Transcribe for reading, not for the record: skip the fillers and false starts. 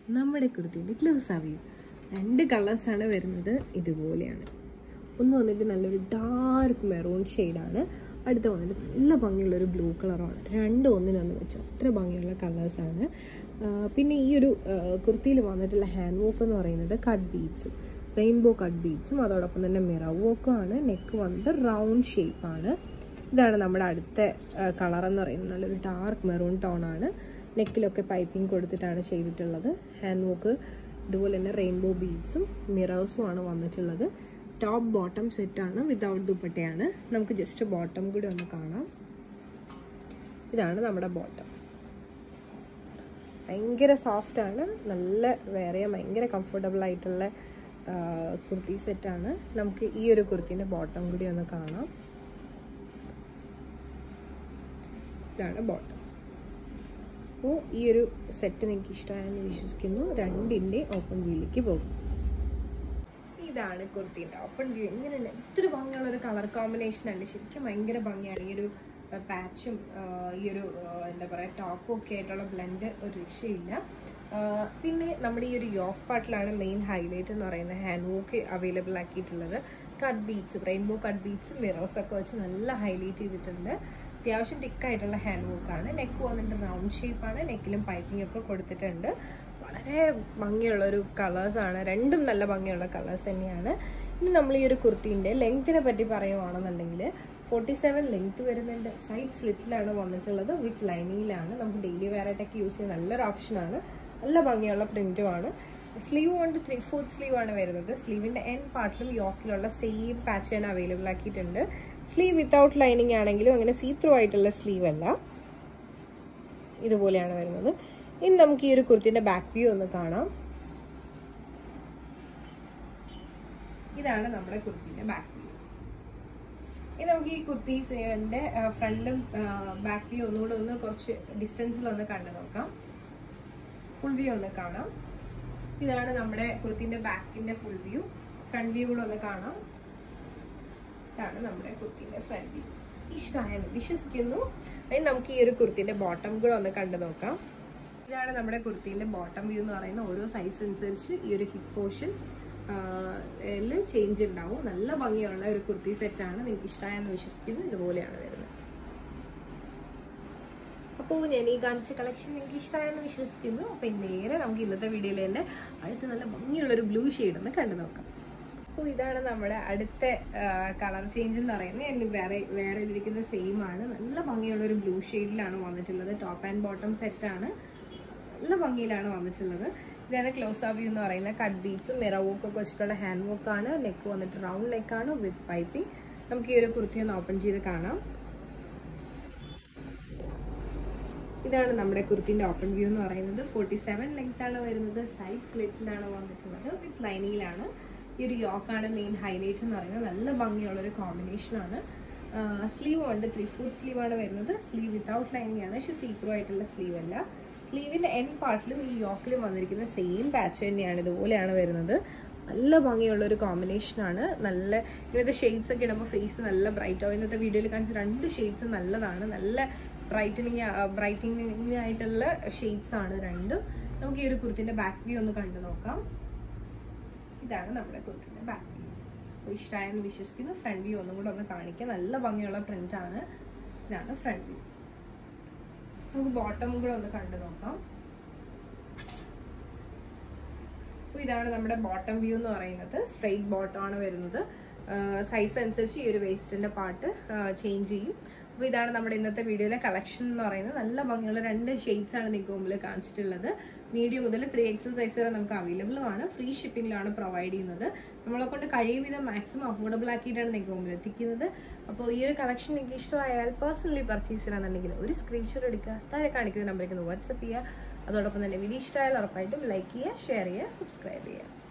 നമ്മുടെ കുർത്തിൻ്റെ close view. 2 കളേഴ്സാണ് വരുന്നത്. ഇതുപോലെയാണ്. ഒന്ന് വന്നിട്ട് നല്ലൊരു ഡാർക്ക് മെറൂൺ ഷെയ്ഡാണ്, അടുത്ത വന്നിട്ട് നല്ല ഭംഗിയുള്ളൊരു ബ്ലൂ കളറാണ്. രണ്ടും ഒന്നിനൊന്ന് വെച്ച് അത്ര ഭംഗിയുള്ള കളേഴ്സാണ്. പിന്നെ ഈ ഒരു കുർത്തിയിൽ വന്നിട്ടുള്ള ഹാൻഡ് വർക്ക് എന്ന് പറയുന്നത് കട്ട് ബീഡ്സും റെയിൻബോ കട്ട് ബീഡ്സും അതോടൊപ്പം തന്നെ മിറർ വർക്കും ആണ്. നെക്ക് വന്നിട്ട് റൗണ്ട് ഷേപ്പാണ്. ഇതാണ് നമ്മുടെ അടുത്ത കളറെന്ന് പറയുന്നത്. നല്ലൊരു ഡാർക്ക് മെറൂൺ ടോണാണ്. നെക്കിലൊക്കെ പൈപ്പിംഗ് കൊടുത്തിട്ടാണ് ചെയ്തിട്ടുള്ളത്. ഹാൻഡ് വർക്ക് ഇതുപോലെ തന്നെ റെയിൻബോ ബീഡ്സും മിറേഴ്സും ആണ് വന്നിട്ടുള്ളത്. ടോപ്പ് ബോട്ടം സെറ്റാണ്, വിതൗട്ട് ദുപ്പട്ടയാണ്. നമുക്ക് ജസ്റ്റ് ബോട്ടം കൂടി ഒന്ന് കാണാം. ഇതാണ് നമ്മുടെ ബോട്ടം. ഭയങ്കര സോഫ്റ്റാണ്, നല്ല വേറെ ഭയങ്കര കംഫർട്ടബിൾ ആയിട്ടുള്ള കുർത്തി സെറ്റാണ്. നമുക്ക് ഈ ഒരു കുർത്തിൻ്റെ ബോട്ടം കൂടി ഒന്ന് കാണാം. ഇതാണ് ബോട്ടം. അപ്പോൾ ഈ ഒരു സെറ്റ് നിങ്ങൾക്ക് ഇഷ്ടമായെന്ന് വിശ്വസിക്കുന്നു. രണ്ടിൻ്റെ ഓപ്പൺ വ്യൂയിലേക്ക് പോകും. ഇതാണ് കുർത്തിൻ്റെ ഓപ്പൺ വ്യൂ. ഇങ്ങനെയുണ്ട്. എത്ര ഭംഗിയുള്ളൊരു കളർ കോമ്പിനേഷൻ അല്ലേ, ശരിക്കും ഭയങ്കര ഭംഗിയാണ്. ഈ ഒരു പാച്ചും ഈ ഒരു എന്താ പറയുക ടോപ്പും ഒക്കെ ആയിട്ടുള്ള ബ്ലെൻഡ് ഒരു രക്ഷയില്ല. പിന്നെ നമ്മുടെ ഈ ഒരു യോക്ക് പാർട്ടിലാണ് മെയിൻ ഹൈലൈറ്റ് എന്ന് പറയുന്നത്. ഹാൻഡ് വർക്ക് അവൈലബിൾ ആക്കിയിട്ടുള്ളത്. കട്ട് ബീഡ്സ് റെയിൻബോ കട്ട് ബീഡ്സും മിറേഴ്സൊക്കെ വെച്ച് നല്ല ഹൈലൈറ്റ് ചെയ്തിട്ടുണ്ട്. അത്യാവശ്യം തിക്കായിട്ടുള്ള ഹാൻഡ് വർക്കാണ്. നെക്ക് വന്നിട്ട് റൗണ്ട് ഷേപ്പാണ്. നെക്കിലും പൈപ്പിംഗ് ഒക്കെ കൊടുത്തിട്ടുണ്ട്. വളരെ ഭംഗിയുള്ളൊരു കളേഴ്സാണ്. രണ്ടും നല്ല ഭംഗിയുള്ള കളേഴ്സ് തന്നെയാണ്. ഇനി നമ്മൾ ഈ ഒരു കുർത്തീൻ്റെ ലെങ്ത്തിനെ പറ്റി പറയുകയാണെന്നുണ്ടെങ്കിൽ 47 ലെങ്ത്ത് വരുന്നുണ്ട്. സൈഡ് സ്ലിറ്റിലാണ് വന്നിട്ടുള്ളത്. വിത്ത് ലൈനിങ്ങിലാണ്. നമുക്ക് ഡെയിലി വെയറായിട്ടൊക്കെ യൂസ് ചെയ്യാൻ നല്ലൊരു ഓപ്ഷനാണ്. നല്ല ഭംഗിയുള്ള പ്രിൻറ്റുമാണ്. സ്ലീവ് കൊണ്ട് 3/4 സ്ലീവാണ് വരുന്നത്. സ്ലീവിൻ്റെ എൻഡ് പാർട്ടിലും യോക്കിലുള്ള സെയിം പാച്ച് തന്നെ അവൈലബിൾ ആക്കിയിട്ടുണ്ട്. സ്ലീവ് വിത്തൗട്ട് ലൈനിങ് ആണെങ്കിലും അങ്ങനെ സീ ത്രൂ ആയിട്ടുള്ള സ്ലീവ് അല്ല, ഇതുപോലെയാണ് വരുന്നത്. ഇനി നമുക്ക് ഈ ഒരു കുർത്തിൻ്റെ ബാക്ക് വ്യൂ ഒന്ന് കാണാം. ഇതാണ് നമ്മുടെ കുർത്തിൻ്റെ ബാക്ക് വ്യൂ. ഇനി നമുക്ക് ഈ കുർത്തീസിൻ്റെ ഫ്രണ്ടും ബാക്ക് വ്യൂ ഒന്നുകൂടെ ഒന്ന് കുറച്ച് ഡിസ്റ്റൻസിലൊന്ന് കണ്ടു നോക്കാം. ഫുൾ വ്യൂ ഒന്ന് കാണാം. ഇതാണ് നമ്മുടെ കുർത്തിൻ്റെ ബാക്കിൻ്റെ ഫുൾ വ്യൂ. ഫ്രണ്ട് വ്യൂ കൂടെ ഒന്ന് കാണാം. ഇതാണ് നമ്മുടെ കുർത്തിൻ്റെ ഫ്രണ്ട് വ്യൂ. ഇഷ്ടമായെന്ന് വിശ്വസിക്കുന്നു. ഇനി നമുക്ക് ഈ ഒരു കുർത്തിൻ്റെ ബോട്ടം കൂടെ ഒന്ന് കണ്ടു നോക്കാം. ഇതാണ് നമ്മുടെ കുർത്തീൻ്റെ ബോട്ടം വ്യൂ എന്ന് പറയുന്നത്. ഓരോ സൈസ് അനുസരിച്ച് ഈ ഒരു ഹിപ്പ് പോർഷൻ ചേഞ്ച് ഉണ്ടാവും. നല്ല ഭംഗിയുള്ള ഒരു കുർത്തി സെറ്റാണ്. നിങ്ങൾക്ക് ഇഷ്ടമായെന്ന് വിശ്വസിക്കുന്നു. ഇതുപോലെയാണ് വരുന്നത്. അപ്പോൾ ഞാൻ ഈ കാണിച്ച കളക്ഷൻ നിങ്ങൾക്ക് ഇഷ്ടമായെന്ന് വിശ്വസിക്കുന്നു. അപ്പോൾ നേരെ നമുക്ക് ഇന്നത്തെ വീഡിയോയിൽ തന്നെ അടുത്ത നല്ല ഭംഗിയുള്ളൊരു ബ്ലൂ ഷെയ്ഡ് ഒന്ന് കണ്ടു നോക്കാം. അപ്പോൾ ഇതാണ് നമ്മുടെ അടുത്ത കളർ ചേഞ്ച് എന്ന് പറയുന്നത്. വേറെ ഇതിരിക്കുന്ന സെയിം ആണ്. നല്ല ഭംഗിയുള്ളൊരു ബ്ലൂ ഷെയ്ഡിലാണ് വന്നിട്ടുള്ളത്. ടോപ്പ് ആൻഡ് ബോട്ടം സെറ്റാണ്. നല്ല ഭംഗിയിലാണ് വന്നിട്ടുള്ളത്. ഇതാണ് ക്ലോസ് വ്യൂ എന്ന് പറയുന്നത്. കട്ട് ബീഡ്സും മിറർ വർക്കൊക്കെ വെച്ചിട്ടുള്ള ഹാൻഡ് വർക്കാണ്. നെക്ക് വന്നിട്ട് റൗണ്ട് നെക്കാണ് വിത്ത് പൈപ്പിംഗ്. നമുക്ക് ഈ ഒരു കുർത്തി ഒന്ന് ഓപ്പൺ ചെയ്ത് കാണാം. ഇതാണ് നമ്മുടെ കുർത്തിൻ്റെ ഓപ്പൺ വ്യൂ എന്ന് പറയുന്നത്. 47 ലെങ്ത് ആണ് വരുന്നത്. സൈഡ് സ്ലിറ്റിലാണ് വന്നിട്ടുള്ളത്. വിത്ത് ലൈനിങ്ങിലാണ്. ഈ ഒരു യോക്കാണ് മെയിൻ ഹൈലൈറ്റ് എന്ന് പറയുന്നത്. നല്ല ഭംഗിയുള്ളൊരു കോമ്പിനേഷനാണ്. സ്ലീവ് കൊണ്ട് 3/4 സ്ലീവാണ് വരുന്നത്. സ്ലീവ് വിത്തൗട്ട് ലൈനിങ് ആണ്, പക്ഷേ സീ ത്രൂ ആയിട്ടുള്ള സ്ലീവ് അല്ല. സ്ലീവിൻ്റെ എൻഡ് പാർട്ടിലും ഈ യോക്കിലും വന്നിരിക്കുന്ന സെയിം പാച്ച് തന്നെയാണ്. ഇതുപോലെയാണ് വരുന്നത്. നല്ല ഭംഗിയുള്ളൊരു കോമ്പിനേഷനാണ്. നല്ല ഇങ്ങനത്തെ ഷെയ്ഡ്സ് ഒക്കെ ഇടുമ്പോൾ ഫേസ് നല്ല ബ്രൈറ്റ് ആവും. ഇന്നത്തെ വീഡിയോയിൽ കാണിച്ച 2 ഷെയ്ഡ്സ് നല്ലതാണ്. നല്ല ബ്രൈറ്റനിങ് ആയിട്ടുള്ള ഷെയ്ഡ്സ് ആണ് രണ്ടും. നമുക്ക് ഈ ഒരു കുർത്തിൻ്റെ ബാക്ക് വ്യൂ ഒന്ന് കണ്ടു നോക്കാം. ഇതാണ് നമ്മുടെ കുർത്തിൻ്റെ ബാക്ക് വ്യൂ. അപ്പോൾ ഇഷ്ടമായെന്ന് വിശ്വസിക്കുന്നു. ഫ്രണ്ട് വ്യൂ ഒന്നും കൂടെ ഒന്ന് കാണിക്കാം. നല്ല ഭംഗിയുള്ള പ്രിൻ്റാണ്. ഇതാണ് ഫ്രണ്ട് വ്യൂ. നമുക്ക് ബോട്ടം കൂടെ ഒന്ന് കണ്ടു നോക്കാം. അപ്പോൾ ഇതാണ് നമ്മുടെ ബോട്ടം വ്യൂ എന്ന് പറയുന്നത്. സ്ട്രെയിറ്റ് ബോട്ടം ആണ് വരുന്നത്. സൈസ് അനുസരിച്ച് ഈ ഒരു വേസ്റ്റിൻ്റെ പാർട്ട് ചേഞ്ച് ചെയ്യും. അപ്പോൾ ഇതാണ് നമ്മുടെ ഇന്നത്തെ വീഡിയോയിലെ കളക്ഷൻ എന്ന് പറയുന്നത്. നല്ല ഭംഗിയുള്ള 2 ഷെയ്ഡ്സാണ് നിങ്ങൾക്ക് മുമ്പിൽ കാണിച്ചിട്ടുള്ളത്. മീഡിയം മുതൽ 3XL സൈസ് വരെ നമുക്ക് അവൈലബിളും ആണ്. ഫ്രീ ഷിപ്പിങ്ങിലാണ് പ്രൊവൈഡ് ചെയ്യുന്നത്. നമ്മളെ കൊണ്ട് കഴിയും വിധം മാക്സിമം അഫോർഡബിൾ ആക്കിയിട്ടാണ് നിങ്ങൾക്ക് മുമ്പിൽ എത്തിക്കുന്നത്. അപ്പോൾ ഈ ഒരു കളക്ഷൻ നിങ്ങൾക്ക് ഇഷ്ടമായാൽ പേഴ്സണലി പർച്ചേസ് ചെയ്യണമെന്നുണ്ടെങ്കിൽ ഒരു സ്ക്രീൻഷോട്ട് എടുക്കുക. താഴെ കാണിക്കുന്ന നമ്പറിലേക്ക് വാട്സപ്പ് ചെയ്യുക. അതോടൊപ്പം തന്നെ വീഡിയോ ഇഷ്ടമായാൽ ഉറപ്പായിട്ടും ലൈക്ക് ചെയ്യുക, ഷെയർ ചെയ്യുക, സബ്സ്ക്രൈബ് ചെയ്യുക.